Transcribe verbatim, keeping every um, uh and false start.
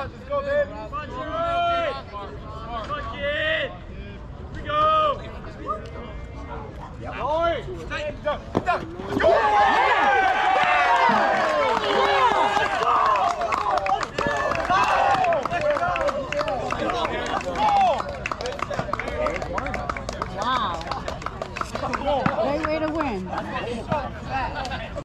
Let's go, baby. Punch it. Punch it. Here we go. Yep. Go. Let's go.